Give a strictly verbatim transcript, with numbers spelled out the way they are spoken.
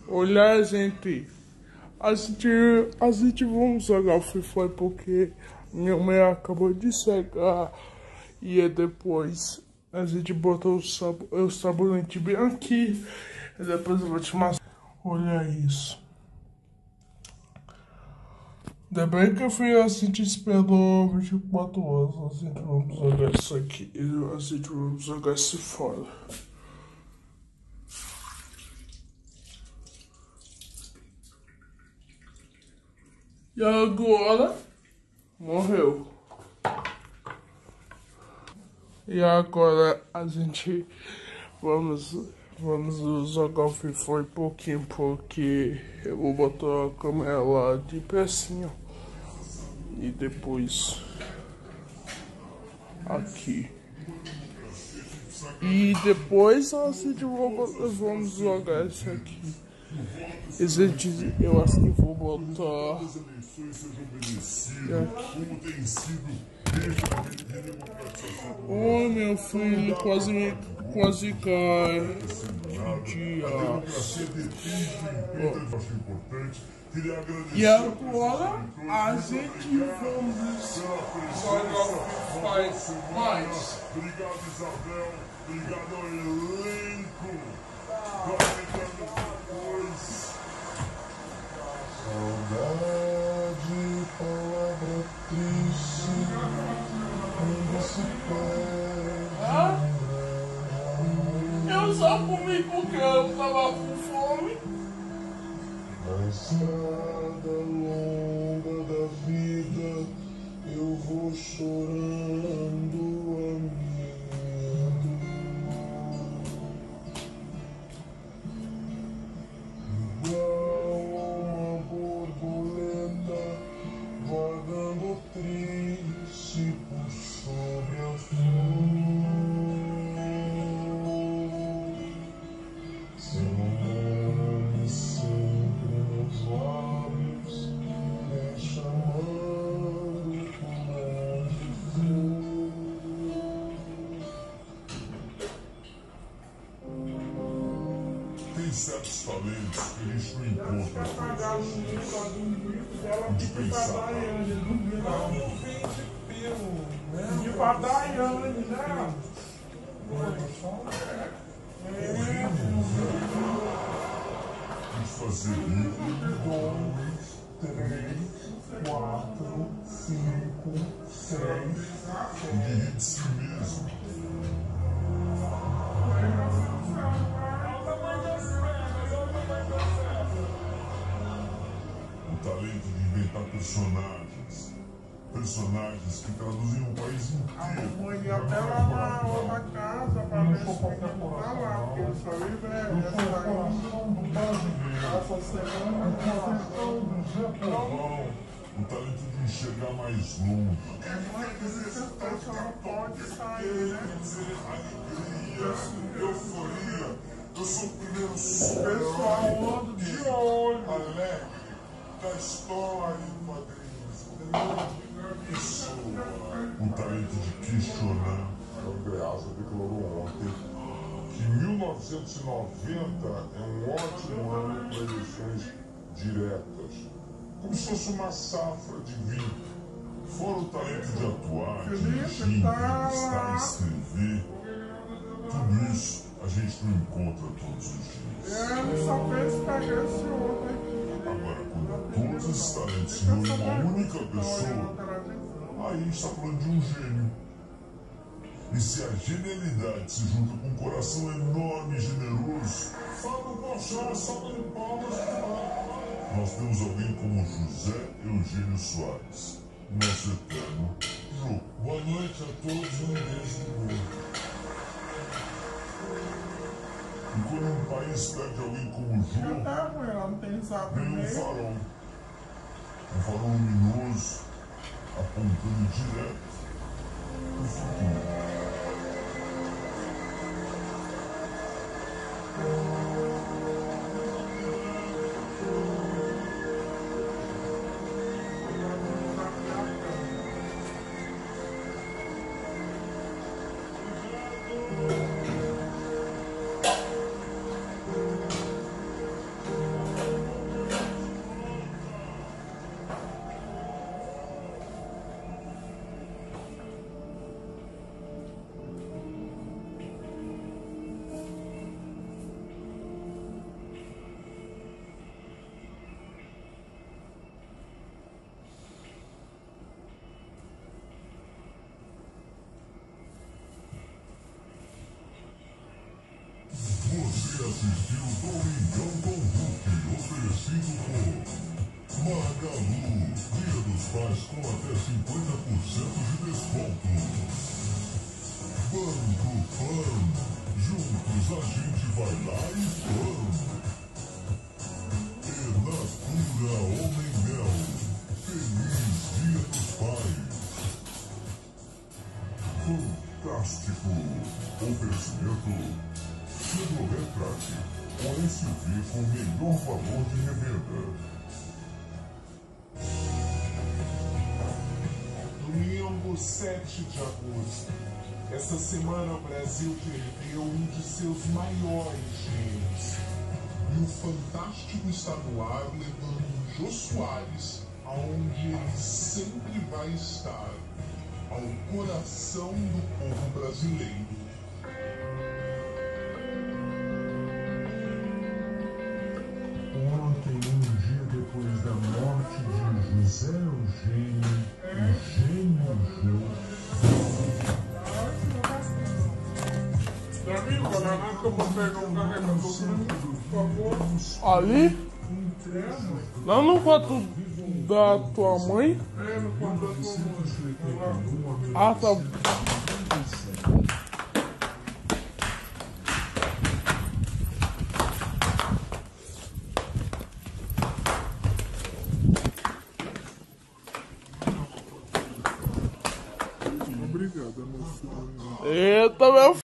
Olha, gente, a gente, a gente vamos jogar Free Fire porque minha mãe acabou de chegar e depois a gente botou o, sab o sabonete bem aqui e depois eu vou te mostrar. Olha isso. Ainda bem que eu fui, a gente esperou vinte e quatro horas, a gente vamos jogar isso aqui, a gente vamos jogar isso fora. E agora, morreu. E agora a gente vamos, vamos jogar o Free Fire um pouquinho, porque eu vou botar a câmera lá de pecinho. E depois aqui. E depois a gente vai, vamos jogar esse aqui. Esse aqui eu acho que vou botar aqui. Oi, meu filho, quase me quase cai. E agora a gente vamos jogar mais. Obrigado, Isabel. Obrigado ao elenco. Saudade, palavra triste, quando se perde. Eu só comi porque eu tava com fome. Na estrada longa da vida, eu vou chorando a minha dor. Igual uma borboleta vagando triste por sobre a flor. Seu nome sempre nos lábios, me chamando por onde for. Tem certos talentos que a gente não encontra de pensar. De Padaiane, né? Vamos fazer um, dois, três, quatro, cinco, seis, e rir de si mesmo. O talento de inventar personagens, personagens que traduzem o país inteiro. Mãe ia até lá na outra casa pra ver se não tá lá, porque eu só vi velho, essa semana. O talento de enxergar mais longe. É mãe, que essa pessoa não pode sair, né? Alegria, euforia. Eu sou o primeiro Pessoal ando de olho. alegre da história, padrinhos. Isso, o talento de questionar. A Andreasa declarou ontem que mil novecentos e noventa é um ótimo ano para eleições diretas, como se fosse uma safra de vinho. Fora o talento de atuar, de dirigir, entrevistar, escrever, tudo isso a gente não encontra todos os dias. Ele só fez pegar esse outro aqui. Agora, quando todos esses talentos se unem em uma única pessoa, aí a gente está falando de um gênio. E se a genialidade se junta com um coração enorme e generoso, salve o colchão, salve de palmas. Nós temos alguém como José Eugênio Soares, nosso eterno Jô. Boa noite a todos e um beijo no mundo. E quando um país perde alguém como Jô, vem um farol. Um farol luminoso, apontando direto para o futuro. faz com até cinquenta por cento de desconto. Banco Pan. Juntos a gente vai lá e pan. E Natura Homem Mel. Feliz Dia dos Pais. Fantástico. Oferecimento. Chevrolet Track. O S U V com melhor valor de revenda. Domingo sete de agosto. Essa semana o Brasil perdeu um de seus maiores gênios. E o Fantástico está no ar levando um Jô Soares aonde ele sempre vai estar, ao coração do povo brasileiro. Ontem, um dia depois da morte de José Eugênio, o gênio Jô. Ali? Lá no quarto da tua mãe? É, no quarto da tua mãe. Ah, tá. Obrigado, meu filho. Eita, meu